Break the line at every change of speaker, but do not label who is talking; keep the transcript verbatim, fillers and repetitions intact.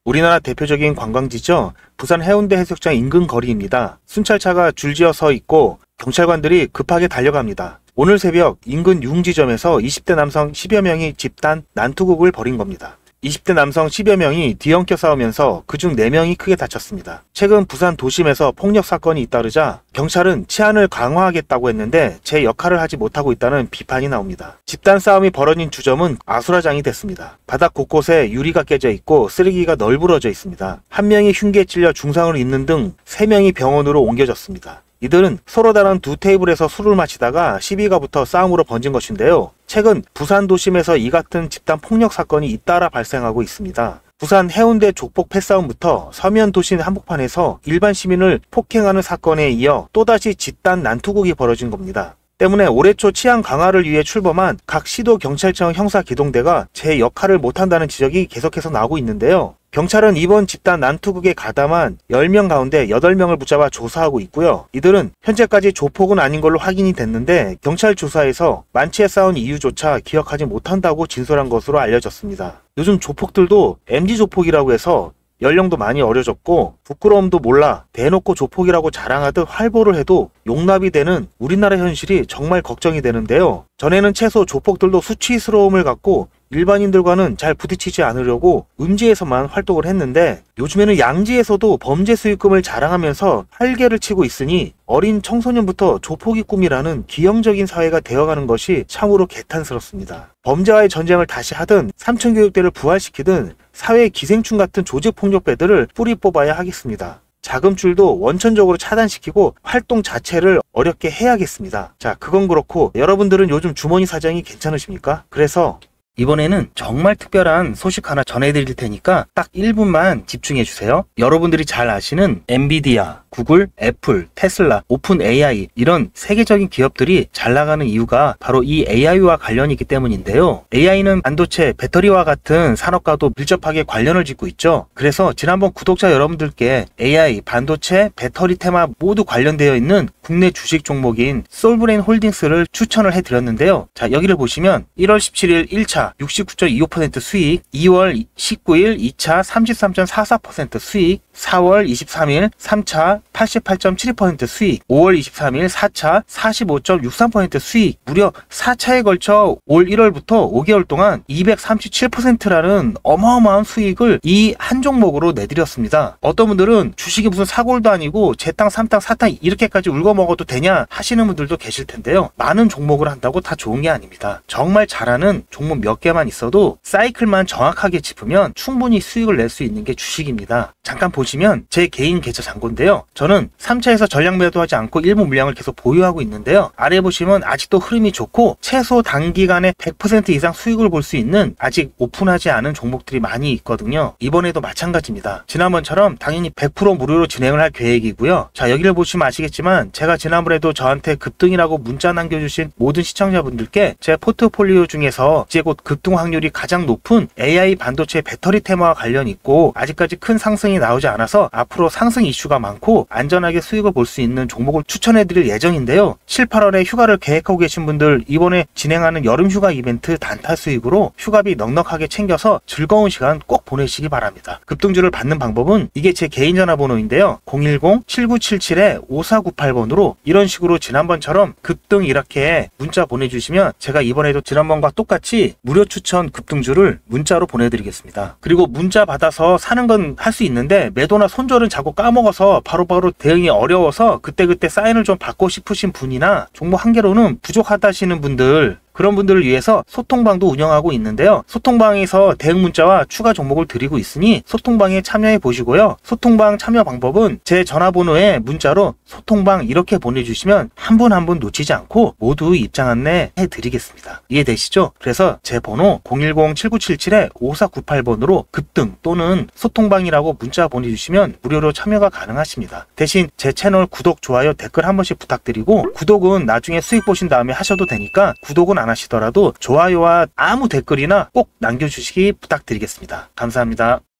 우리나라 대표적인 관광지죠. 부산 해운대 해수욕장 인근 거리입니다. 순찰차가 줄지어 서 있고 경찰관들이 급하게 달려갑니다. 오늘 새벽 인근 융지점에서 이십 대 남성 십여 명이 집단 난투극을 벌인 겁니다. 이십 대 남성 십여 명이 뒤엉켜 싸우면서 그중 네 명이 크게 다쳤습니다. 최근 부산 도심에서 폭력 사건이 잇따르자 경찰은 치안을 강화하겠다고 했는데 제 역할을 하지 못하고 있다는 비판이 나옵니다. 집단 싸움이 벌어진 주점은 아수라장이 됐습니다. 바닥 곳곳에 유리가 깨져 있고 쓰레기가 널브러져 있습니다. 한 명이 흉기에 찔려 중상을 입는 등 세 명이 병원으로 옮겨졌습니다. 이들은 서로 다른 두 테이블에서 술을 마시다가 시비가 붙어 싸움으로 번진 것인데요. 최근 부산 도심에서 이 같은 집단 폭력 사건이 잇따라 발생하고 있습니다. 부산 해운대 족복 패싸움부터 서면 도심 한복판에서 일반 시민을 폭행하는 사건에 이어 또다시 집단 난투극이 벌어진 겁니다. 때문에 올해 초 치안 강화를 위해 출범한 각 시도 경찰청 형사기동대가 제 역할을 못한다는 지적이 계속해서 나오고 있는데요. 경찰은 이번 집단 난투극에 가담한 열 명 가운데 여덟 명을 붙잡아 조사하고 있고요. 이들은 현재까지 조폭은 아닌 걸로 확인이 됐는데 경찰 조사에서 만취해 싸운 이유조차 기억하지 못한다고 진술한 것으로 알려졌습니다. 요즘 조폭들도 엠지 조폭이라고 해서 연령도 많이 어려졌고 부끄러움도 몰라 대놓고 조폭이라고 자랑하듯 활보를 해도 용납이 되는 우리나라 현실이 정말 걱정이 되는데요. 전에는 최소 조폭들도 수치스러움을 갖고 일반인들과는 잘 부딪히지 않으려고 음지에서만 활동을 했는데 요즘에는 양지에서도 범죄 수익금을 자랑하면서 활개를 치고 있으니 어린 청소년부터 조폭이 꿈이라는 기형적인 사회가 되어가는 것이 참으로 개탄스럽습니다. 범죄와의 전쟁을 다시 하든 삼천교육대를 부활시키든 사회의 기생충 같은 조직폭력배들을 뿌리 뽑아야 하겠습니다. 자금줄도 원천적으로 차단시키고 활동 자체를 어렵게 해야겠습니다. 자, 그건 그렇고 여러분들은 요즘 주머니 사정이 괜찮으십니까? 그래서 이번에는 정말 특별한 소식 하나 전해드릴 테니까 딱 일 분만 집중해주세요. 여러분들이 잘 아시는 엔비디아, 구글, 애플, 테슬라, 오픈 에이아이 이런 세계적인 기업들이 잘 나가는 이유가 바로 이 에이아이와 관련이 있기 때문인데요. 에이아이는 반도체, 배터리와 같은 산업과도 밀접하게 관련을 짓고 있죠. 그래서 지난번 구독자 여러분들께 에이아이, 반도체, 배터리 테마 모두 관련되어 있는 국내 주식 종목인 솔브레인 홀딩스를 추천을 해드렸는데요. 자, 여기를 보시면 일월 십칠일 일 차 육십구 점 이오 퍼센트 수익, 이월 십구일 이 차 삼십삼 점 사사 퍼센트 수익, 사월 이십삼일 삼 차 팔십팔 점 칠이 퍼센트 수익, 오월 이십삼일 사 차 사십오 점 육삼 퍼센트 수익, 무려 사 차에 걸쳐 올 일월부터 오 개월 동안 이백삼십칠 퍼센트라는 어마어마한 수익을 이 한 종목으로 내드렸습니다. 어떤 분들은 주식이 무슨 사골도 아니고 제 땅, 삼 땅, 사 땅 이렇게까지 울고 먹어도 되냐 하시는 분들도 계실 텐데요. 많은 종목을 한다고 다 좋은 게 아닙니다. 정말 잘하는 종목 몇 개만 있어도 사이클만 정확하게 짚으면 충분히 수익을 낼 수 있는 게 주식입니다. 잠깐 보시면 제 개인 계좌 잔고인데요. 저는 삼 차에서 전량 매도하지 않고 일부 물량을 계속 보유하고 있는데요. 아래 보시면 아직도 흐름이 좋고 최소 단기간에 백 퍼센트 이상 수익을 볼 수 있는 아직 오픈하지 않은 종목들이 많이 있거든요. 이번에도 마찬가지입니다. 지난번처럼 당연히 백 퍼센트 무료로 진행을 할 계획이고요. 자, 여기를 보시면 아시겠지만 제가 지난번에도 저한테 급등이라고 문자 남겨주신 모든 시청자분들께 제 포트폴리오 중에서 이제 곧 급등 확률이 가장 높은 에이아이 반도체 배터리 테마와 관련 있고 아직까지 큰 상승이 나오지 않아서 앞으로 상승 이슈가 많고 안전하게 수익을 볼 수 있는 종목을 추천해 드릴 예정인데요. 칠, 팔월에 휴가를 계획하고 계신 분들 이번에 진행하는 여름 휴가 이벤트 단타 수익으로 휴가비 넉넉하게 챙겨서 즐거운 시간 꼭 보내시기 바랍니다. 급등주를 받는 방법은 이게 제 개인 전화번호인데요. 공일공 칠구칠칠 오사구팔 번으로 이런 식으로 지난번처럼 급등 이렇게 문자 보내주시면 제가 이번에도 지난번과 똑같이 무료 추천 급등주를 문자로 보내드리겠습니다. 그리고 문자 받아서 사는 건 할 수 있는데 매도나 손절은 자꾸 까먹어서 바로바로 대응이 어려워서 그때그때 사인을 좀 받고 싶으신 분이나 종목 한 개로는 부족하다 하시는 분들 그런 분들을 위해서 소통방도 운영하고 있는데요. 소통방에서 대응 문자와 추가 종목을 드리고 있으니 소통방에 참여해 보시고요. 소통방 참여 방법은 제 전화번호에 문자로 소통방 이렇게 보내주시면 한 분 한 분 놓치지 않고 모두 입장 안내 해드리겠습니다. 이해되시죠? 그래서 제 번호 공일공 칠구칠칠 오사구팔 번으로 급등 또는 소통방이라고 문자 보내주시면 무료로 참여가 가능하십니다. 대신 제 채널 구독, 좋아요, 댓글 한 번씩 부탁드리고 구독은 나중에 수익 보신 다음에 하셔도 되니까 구독은 안 하시더라도 좋아요와 아무 댓글이나 꼭 남겨주시기 부탁드리겠습니다. 감사합니다.